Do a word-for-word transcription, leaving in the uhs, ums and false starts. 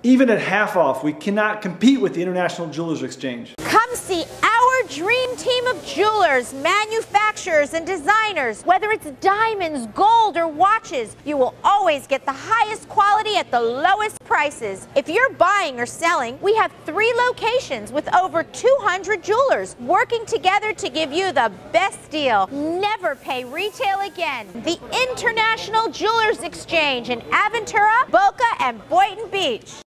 Even at half off, we cannot compete with the International Jewelers Exchange. Come see our dream team of jewelers, manufacturers, and designers. Whether it's diamonds, gold, or watches, you will always get the highest quality at the lowest prices. If you're buying or selling, we have three locations with over two hundred jewelers working together to give you the best deal. Never pay retail again. The International Jewelers Exchange in Aventura, Boca, and Boynton Beach.